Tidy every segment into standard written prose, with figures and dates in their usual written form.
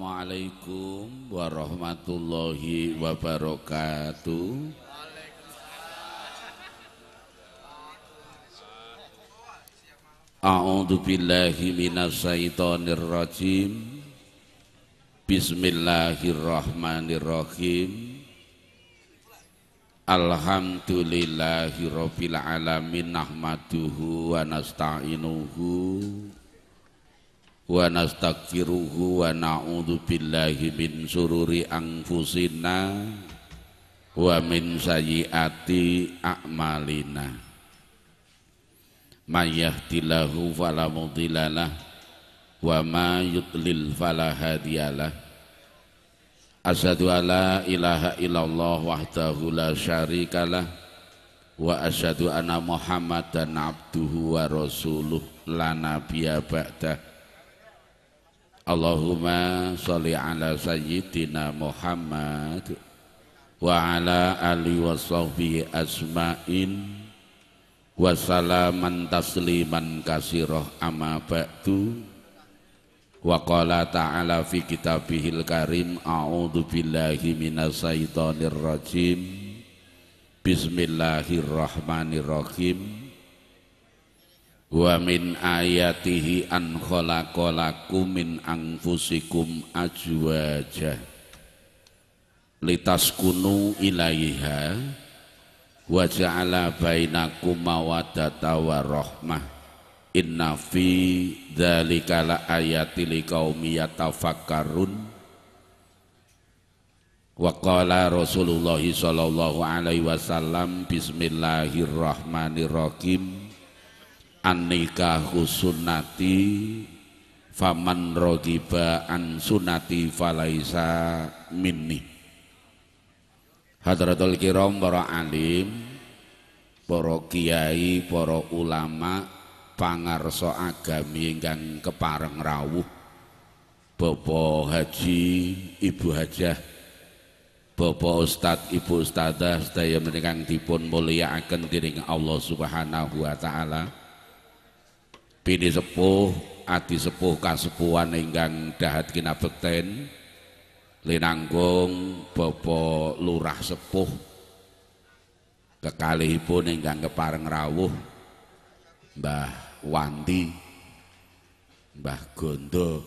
Waalaikumsalam warahmatullahi wabarakatuh. A'udzu billahi minasyaitonir rajim. Bismillahirrahmanirrahim. Alhamdulillahi rabbil alamin, nahmaduhu wa nasta'inuhu wa nastaghfiruhu wa na'udzu billahi min syururi anfusina wa min sayyiati a'malina. May yahdihillahu fala mudhillalah wa may yudlil fala hadiyalah. Asyhadu an la ilaha illallah wahdahu la syarikalah wa asyhadu anna Muhammadan abduhu wa rasuluh la nabiyya ba'dah. Allahumma sholli ala sayyidina Muhammad wa ala alihi wa sahbihi asma'in wa salaman tasliman katsirah amma ba'du. Wa qala ta'ala fi kitabihil karim, a'udzu billahi minasyaitonir rajim. Bismillahirrahmanirrahim. Wa min ayatihi an khalaqalakum min anfusikum azwaja litaskunu ilaiha wa ja'ala bainakum mawaddata wa rahmah. Inna fi dzalika la ayatil liqaumi yatafakkarun. Wa qala Rasulullah sallallahu alaihi wasallam, bismillahirrahmanirrahim. An-nikahu sunnati faman raghiba an sunnati falaisa minni. Hadratul kiram, para alim, para kiai, para ulama, pangarsa agami ingkang kepareng rawuh, Bapak Haji, Ibu Hajah, Bapak Ustadz, Ibu Ustadzah sedaya menika dipun mulyakaken dening Allah Subhanahu wa taala. Bini sepuh, adi sepuh kasepuhan ingkang dahat kinabekten, linanggung Bapak Lurah sepuh, kekalihipun ingkang kepareng rawuh Mbah Wanti, Mbah Gondo,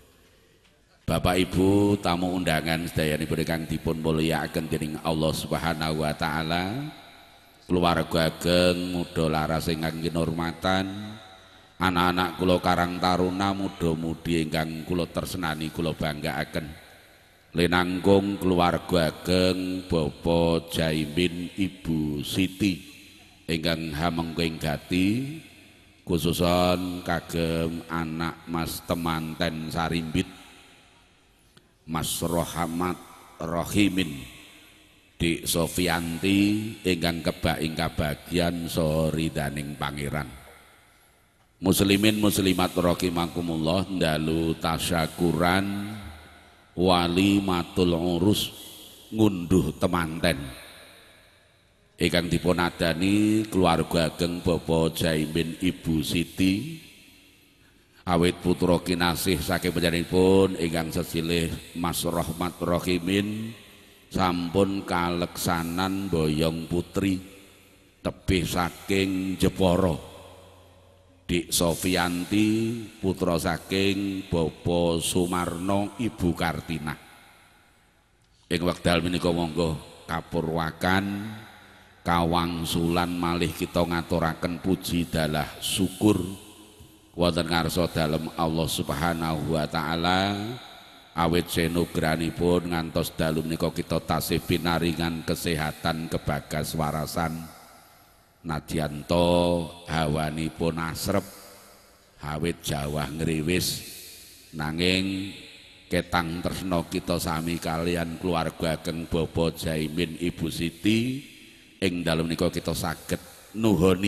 Bapak Ibu tamu undangan sedayanipun ingkang dipun mulyakaken dening Allah Subhanahu wa taala, keluarga ageng muda laras ingkang kinurmatan, anak-anak kula karang taruna muda-mudi ingkang kula tresnani kula banggaaken, linanggung keluarga ageng Bapak Jaimin, Ibu Siti ingkang hamengking gati, khususon kagem anak Mas Temanten Sarimbit, Mas Rohamat Rohimin, Dik Sofianti ingkang kebak ing kabagyan soridaning pangeran. Muslimin muslimat rahimakumullah, ndalu tasyakuran wali matul urus ngunduh temanten ingkang dipun adani keluarga ageng Bapak Jaimin, Ibu Siti, awit putra kinasih saking panjenenganipun ingkang sesilih Mas Rahmat Rohimin sampun kaleksanan boyong putri tebih saking Jepara, Dik Sofianti putra saking Bapak Sumarno, Ibu Kartina. Ing wekdal menika monggo kapurwakan kawangsulan malih kita ngaturaken puji dalah syukur wonten ngarsa dalem Allah Subhanahu wa taala, awit senugranipun ngantos dalu menika kita tasih pinaringan kesehatan kebagas warasan. Nadyanto hawanipun asrep, awit jawah ngriwis, nanging ketang tresna kita sami kalian keluarga ageng Bapak Jaimin, Ibu Siti ing dalem menika kita saged nuhoni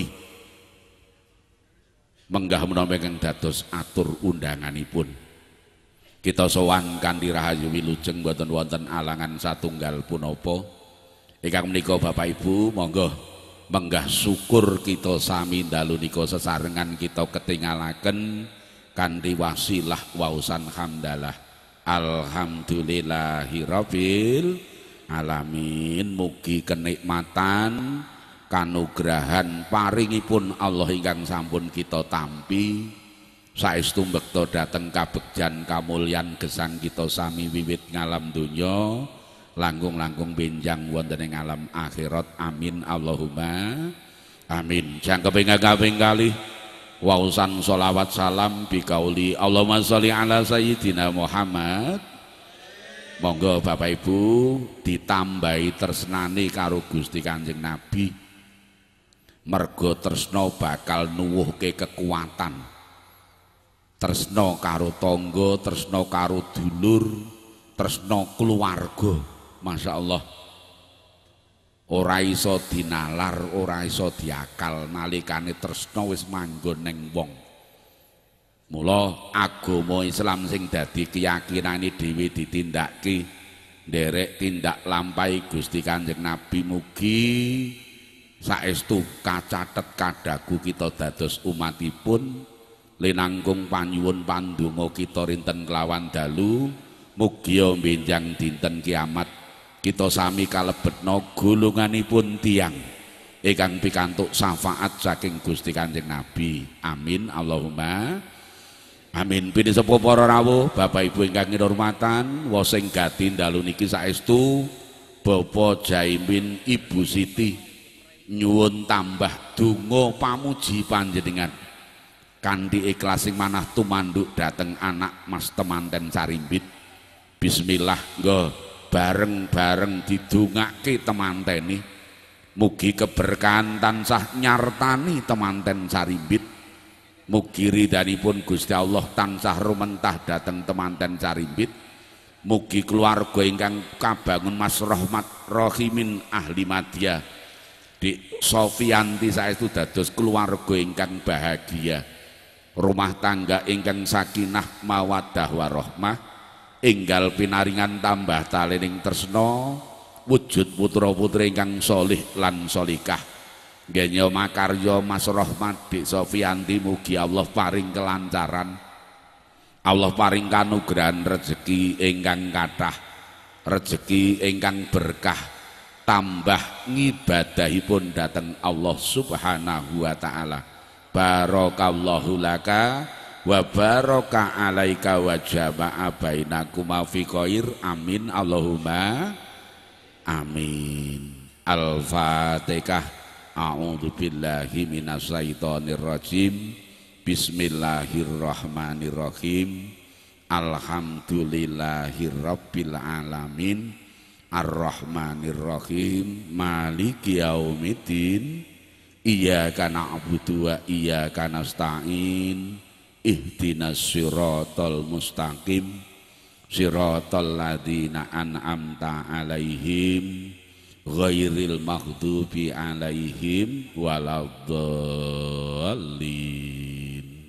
menggah menawi ingkang dados atur undanganipun. Kita sowan kanthi rahayu wilujeng boten wonten alangan satunggal punapa. Ingkang menika Bapak Ibu monggo menggah syukur kita sami dalu nika sesarengan kita ketingalaken kanthi wasilah wausan hamdalah Alhamdulillahirabbil alamin. Mugi kenikmatan kanugrahan paringipun Allah ingkang sampun kita tampi saestu mbekta dhateng kabegjan kamulyan gesang kita sami wiwit ngalam donya langkung-langkung benjang wonten ing alam akhirat. Amin Allahumma amin. Jangkeping kaping kalih wausan sholawat salam bikauli Allahumma sholli ala sayyidina Muhammad. Monggo Bapak Ibu ditambahi tresnane karo Gusti Kanjeng Nabi, mergo tresna bakal nuwuhke kekuatan. Tresna karo tangga, tresna karo dulur, tresna keluarga. Masya Allah, ora iso dinalar, ora iso diakal nalikane tresna wis manggon ning wong. Mula agama Islam sing dadi keyakinane dhewe ditindakake nderek tindak lampahi Gusti Kanjeng Nabi. Mugi saestu kacathet kadagu kita dados umatipun linangkung panyuwun pandonga kita rinten kelawan dalu. Mugi benjang dinten kiamat kita sami kalebetna golonganipun tiyang ingkang pikantuk syafaat saking Gusti Kanjeng Nabi. Amin Allahumma amin. Pinisa para rawuh Bapak Ibu ingkang kinurmatan, wa sing gati dalu niki saestu Bapak Jaimin Ibu Siti nyuwun tambah donga pamuji panjenengan kanthi ikhlas sing manah tumanduk dhateng anak Mas temanten Sarimbit. Bismillah, nggo bareng-bareng didongake temantene. Mugi keberkahan tansah nyartani temanten Sarimbit. Mugi ridhanipun Gusti Allah tansah rumentah dhateng temanten Sarimbit. Mugi keluarga ingkang kabangun Mas Rahmat Rahimin ahli Madya Dik Sofianti saestu dados keluarga ingkang bahagia, rumah tangga ingkang sakinah mawaddah warahmah, enggal pinaringan tambah talening tresna, wujud putra putri ingkang solih lan solikah. Genya makarya Mas Rahmat Dik Sofianti, mugi Allah paring kelancaran, Allah paring kanugrahan rezeki ingkang kathah, rezeki ingkang berkah, tambah ngibadahipun dhateng Allah Subhanahu wa taala. Barakallahu laka wa baraka alaika wa jama'a bainakuma fi khair. Amin Allahumma amin. Al-Fatihah. A'udzu billahi minasyaitonir rajim. Bismillahirrahmanirrahim. Alhamdulillahirabbil alamin. Ar-Rahmanirrahim. Maliki yaumiddin. Iyyaka na'budu wa iyyaka nasta'in. Ihdinas siratal mustaqim, siratal ladzina an'amta 'alaihim ghairil maghdubi 'alaihim waladdallin.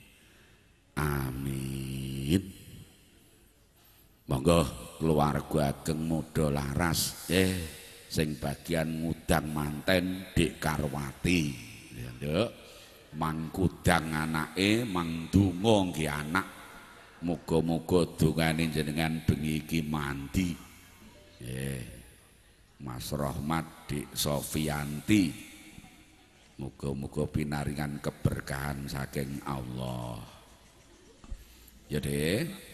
Amin. Monggo keluarga ageng muda laras sing bagian ngudang manten Dik Karwati. Ya, Nduk. Mangkudang anake, mangdonga nggih anak. Muga-muga dongane jenengan bengi iki mandi. Mas Rahmat Dik Sofianti, muga-muga pinaringan keberkahan saking Allah. Ya Dek.